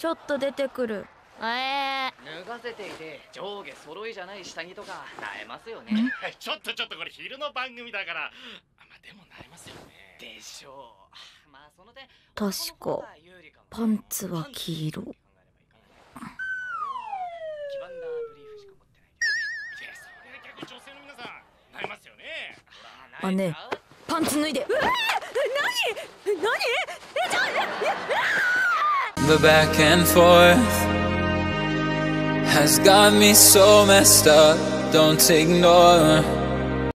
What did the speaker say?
ちょっと出てくる。 脱がせていて上下揃いじゃない下着とかなえますよね。 ちょっとこれ昼の番組だから。まあでもなえますよね。 でしょう。まあその点確かパンツは黄色。 基盤ダーブリーフしか持ってない。 いや、それは逆に女性の皆さんなえますよね。 あ、ねえ、パンツ脱いで。 The back and forth has got me so messed up. Don't ignore